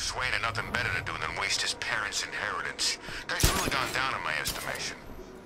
Bruce Wayne had nothing better to do than waste his parents' inheritance. Guy's really gone down in my estimation.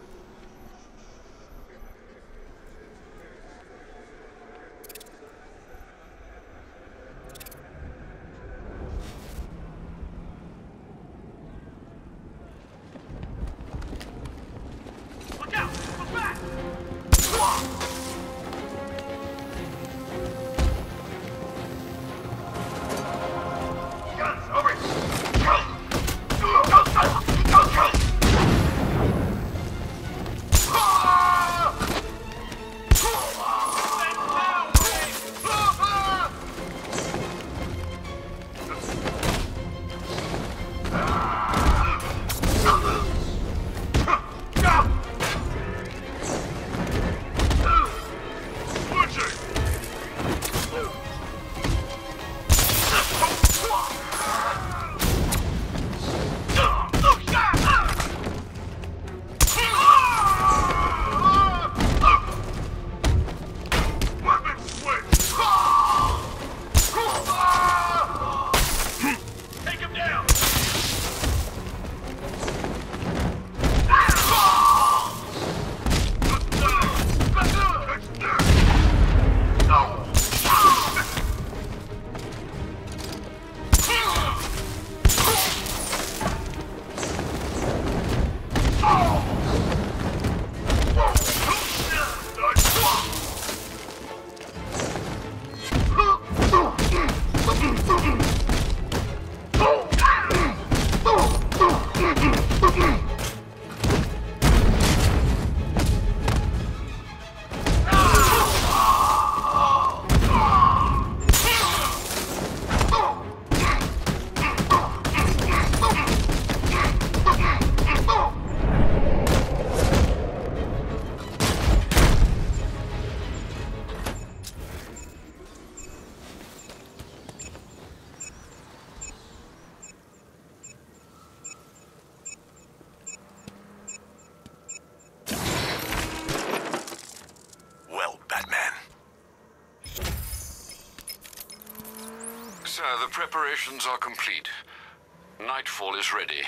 Sir, the preparations are complete. Nightfall is ready.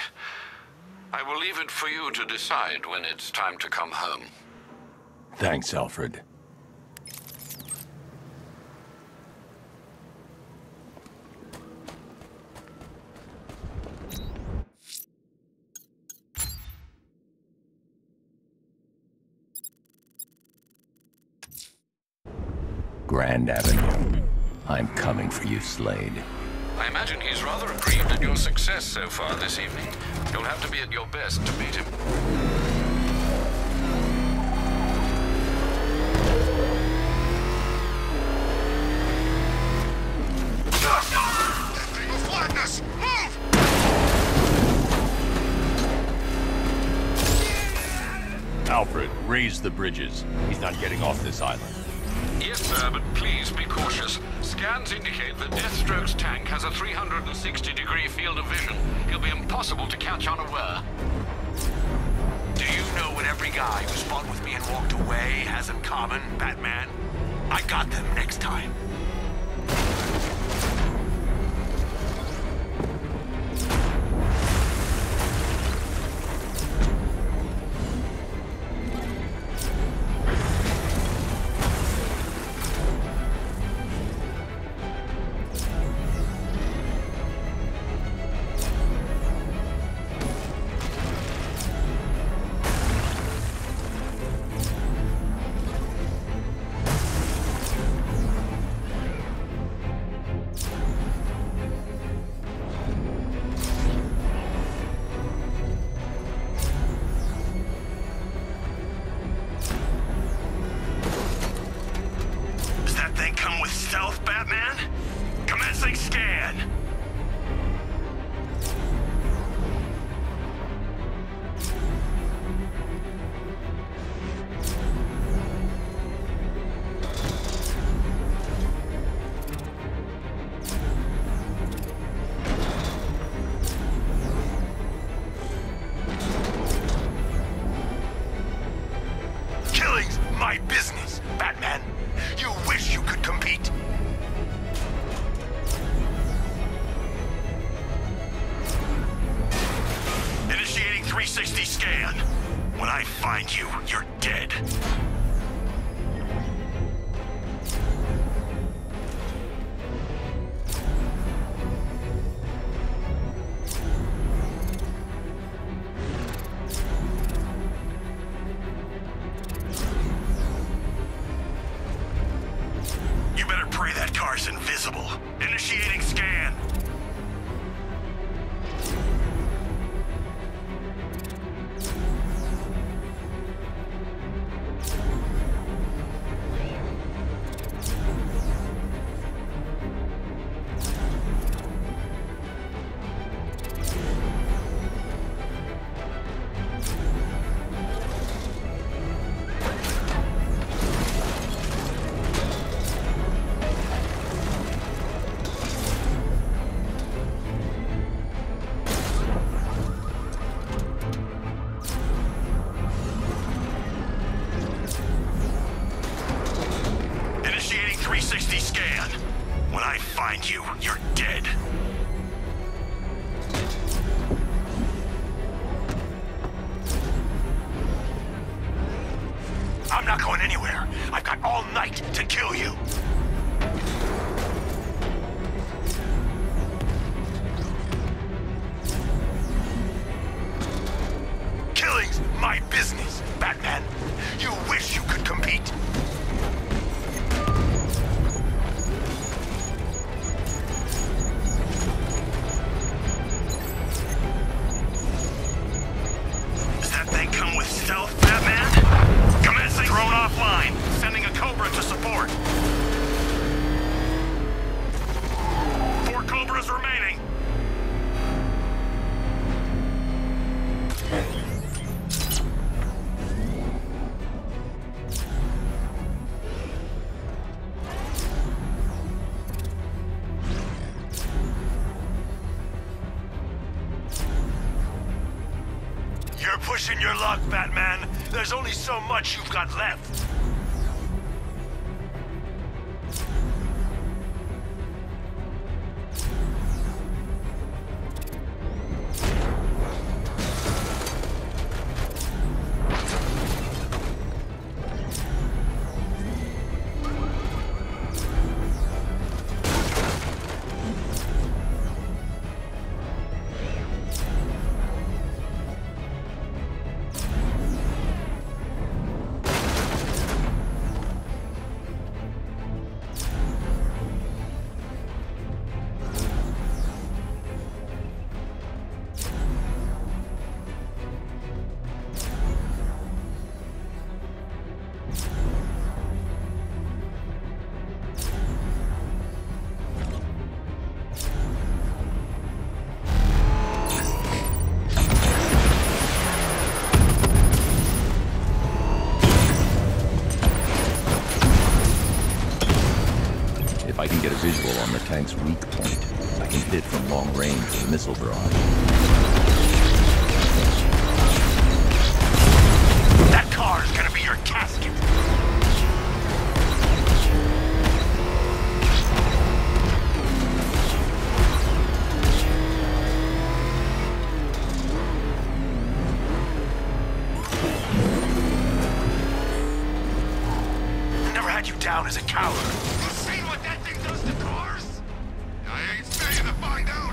I will leave it for you to decide when it's time to come home. Thanks, Alfred. Grand Avenue. I'm coming for you, Slade. I imagine he's rather aggrieved at your success so far this evening. You'll have to be at your best to beat him. Thing will flatten us! Move! Alfred, raise the bridges. He's not getting off this island. Yes, sir, but please be cautious. Scans indicate that Deathstroke's tank has a 360-degree field of vision. He'll be impossible to catch unaware. Do you know what every guy who fought with me and walked away has in common, Batman? I got them next time. find you, you're dead. You better pray that car's invisible. Initiating scan. Initiating 360 scan. When I find you, you're dead. I'm not going anywhere. I've got all night to kill you. Killing's my business, Batman. You wish you could compete. Does that thing come with stealth, Batman? Commencing drone offline. Sending a Cobra to support. 4 Cobras remaining. You're pushing your luck, Batman. There's only so much you've got left. If I can get a visual on the tank's weak point, I can hit it from long range with missile barrage. That car's gonna be your casket. I never had you down as a coward. You seen what that thing does to cars? I ain't staying to find out.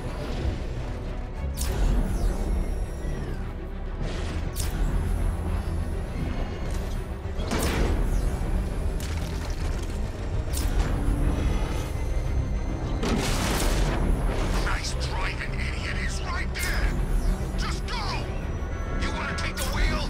Nice driving, idiot. He's right there. Just go. You want to take the wheel?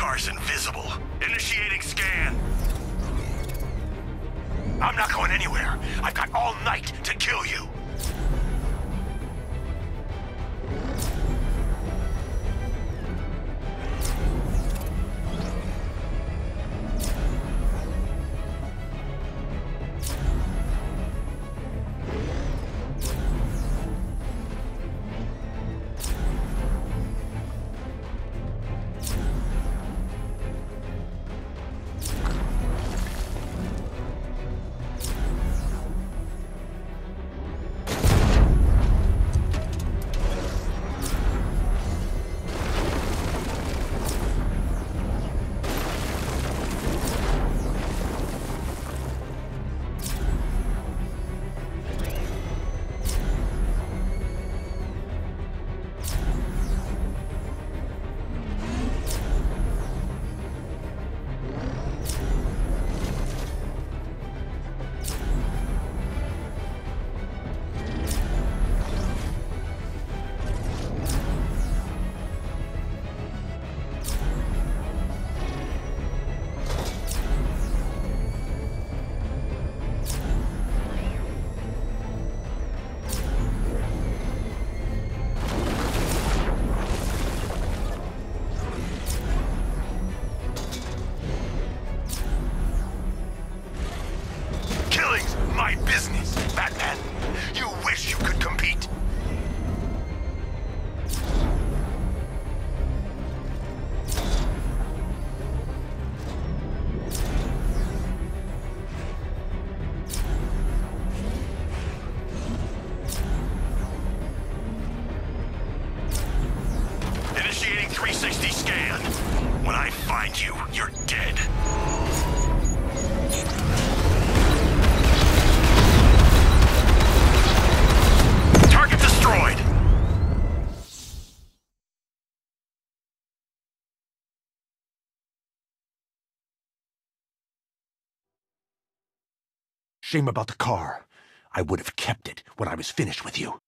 car's invisible. Initiating scan. I'm not going anywhere. I've got all night to kill you. My business, Batman. You wish you could compete. Initiating 360 scan. When I find you, you're dead. Shame about the car. I would have kept it when I was finished with you.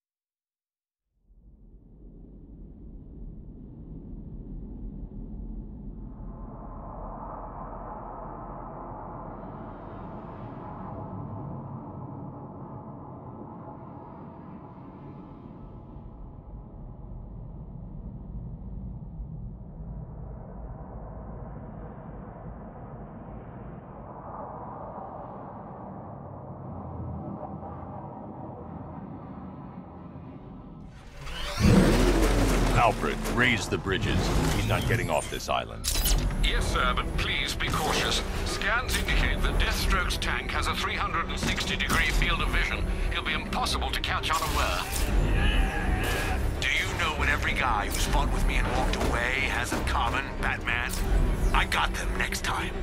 Alfred, raise the bridges. He's not getting off this island. Yes, sir, but please be cautious. Scans indicate that Deathstroke's tank has a 360-degree field of vision. He'll be impossible to catch unaware. Do you know what every guy who's fought with me and walked away has in common, Batman? I got them next time.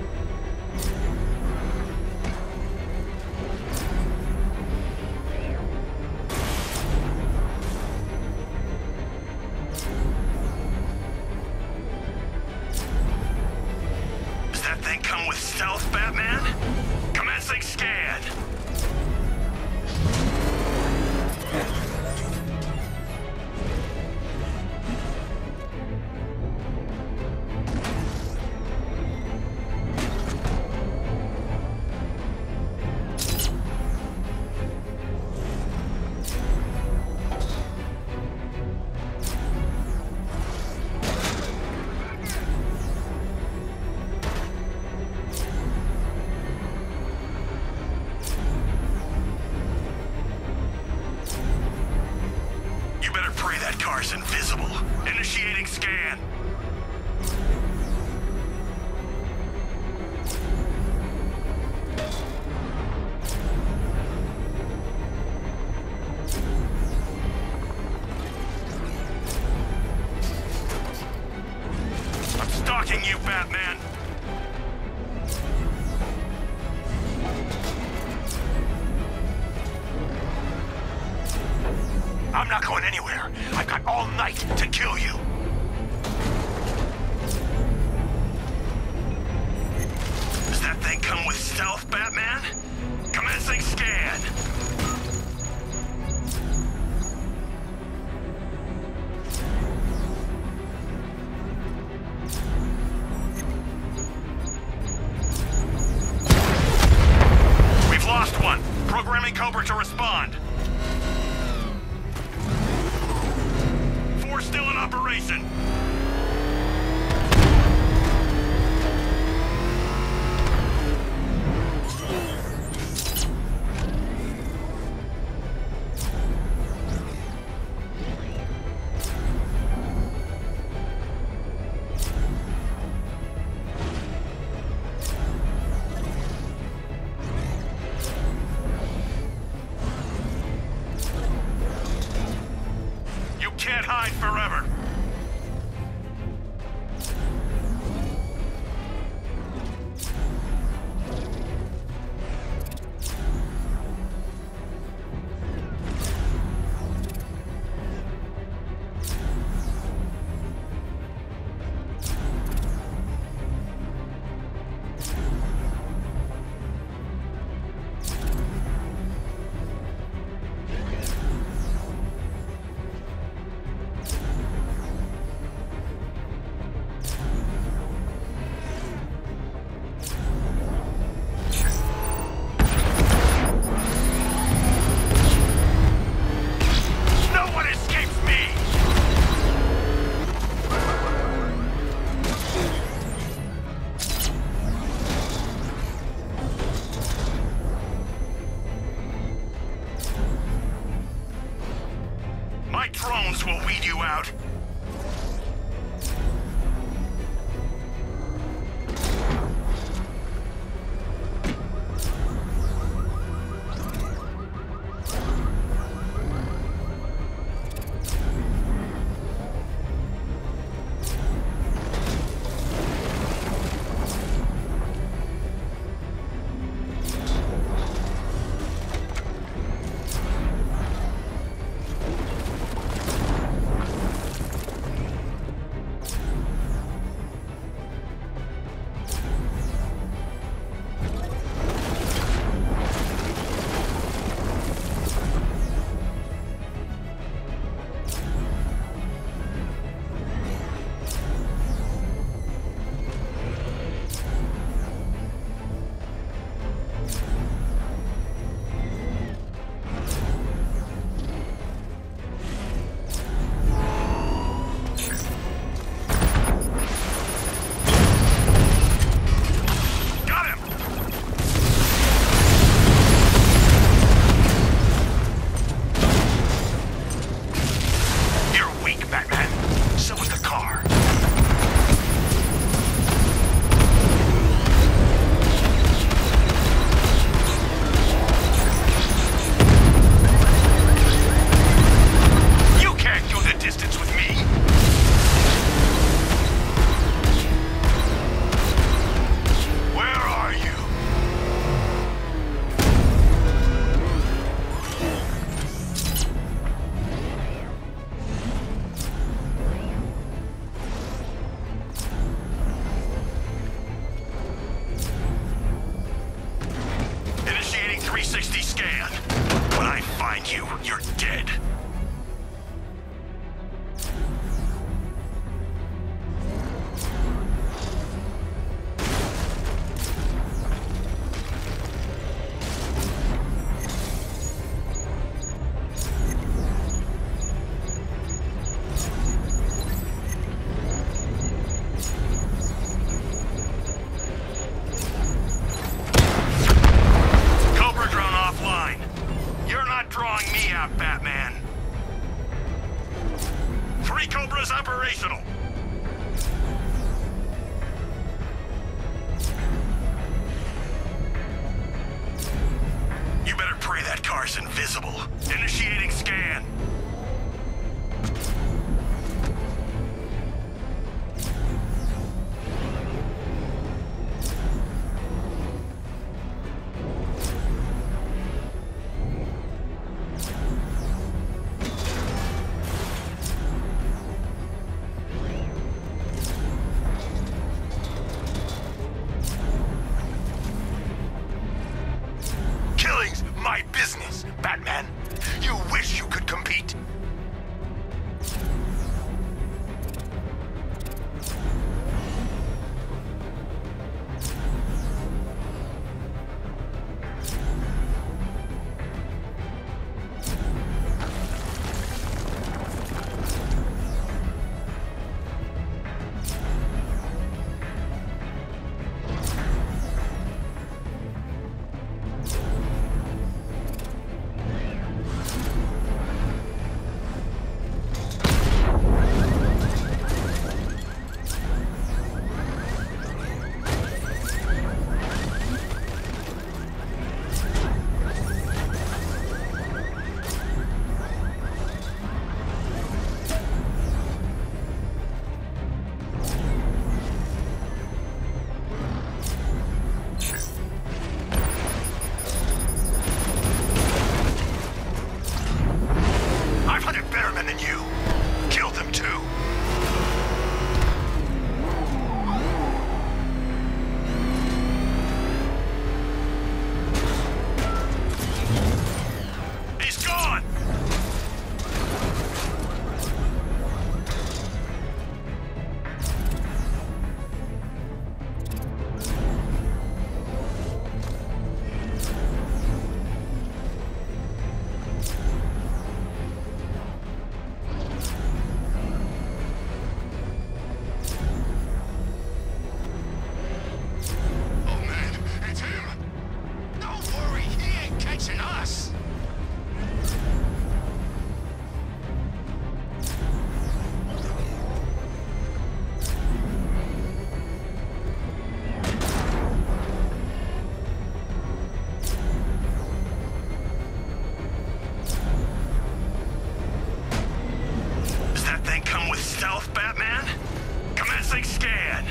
Stealth, Batman? Commencing scan. Invisible. Initiating scan. I'm stalking you, Batman. I'm not going anywhere. I've got all night to kill you. Does that thing come with stealth, Batman? Commencing scan. can't hide forever. My drones will weed you out. You're dead. Drawing me out, Batman. 3 Cobras operational. You better pray that car's invisible. Initiating scan. My business, Batman. You wish you could compete. in us. Does that thing come with stealth, Batman? Commencing scan.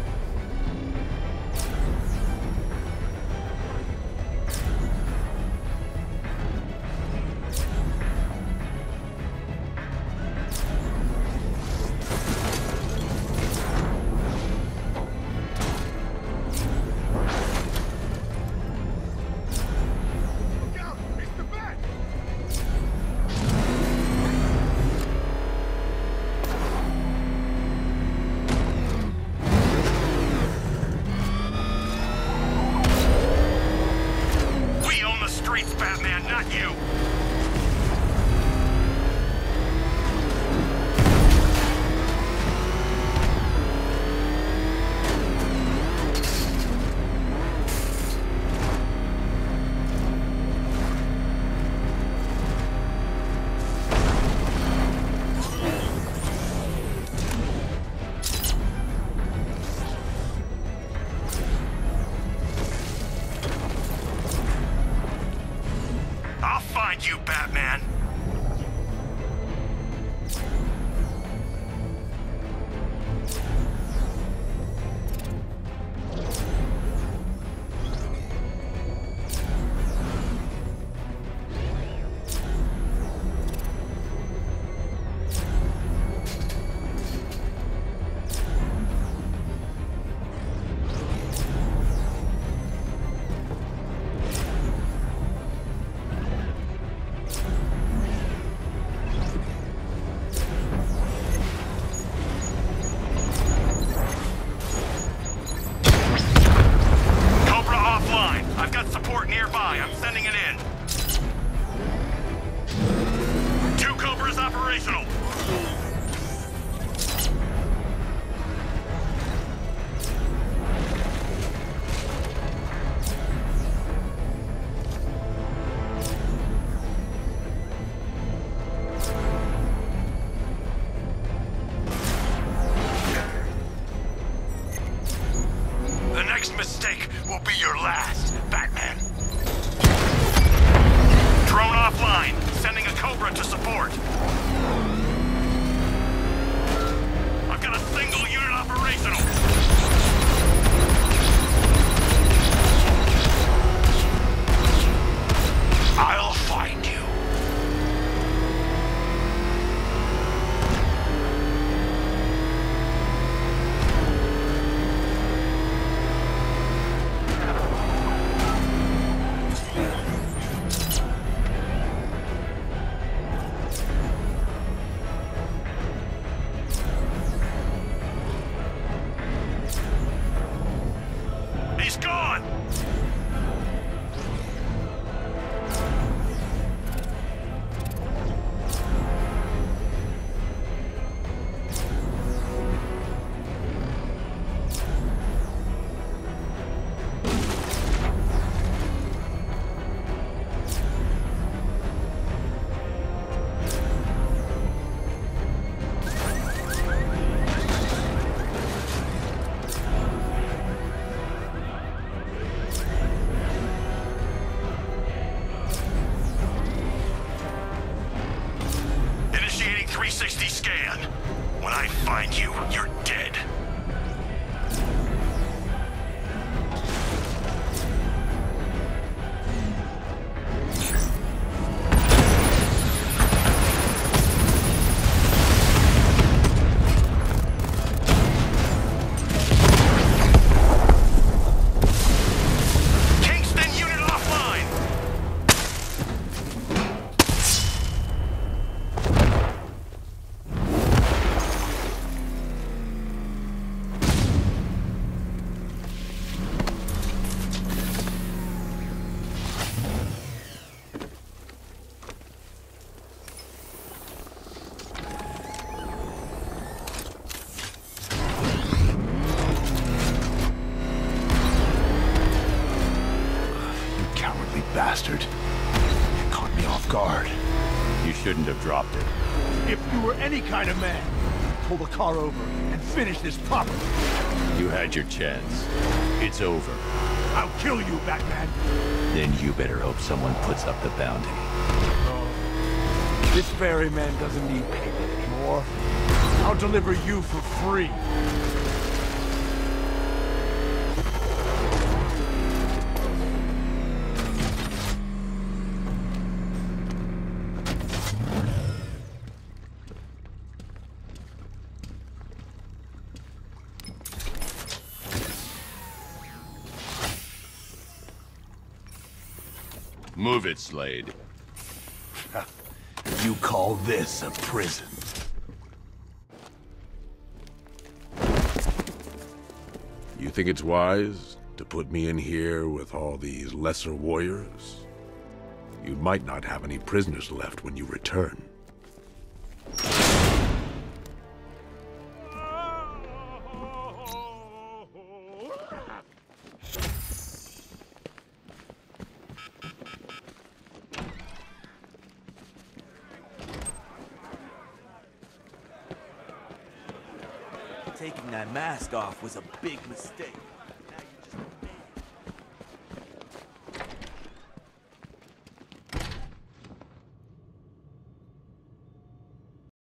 Batman, not you! You, Batman. Nearby, I'm sending it in. 2 Cobras operational. The next mistake will be your last, Batman. Drone offline. Sending a Cobra to support. I've got a single unit operational. I'll find you. He's gone! Initiating 360 scan. When I find you, you're dead. Kingston unit offline. bastard. It caught me off guard. You shouldn't have dropped it. If you were any kind of man, pull the car over and finish this properly. You had your chance. It's over. I'll kill you, Batman. Then you better hope someone puts up the bounty. This ferryman doesn't need payment anymore. I'll deliver you for free. Move it, Slade. You call this a prison? You think it's wise to put me in here with all these lesser warriors? You might not have any prisoners left when you return. Taking that mask off was a big mistake.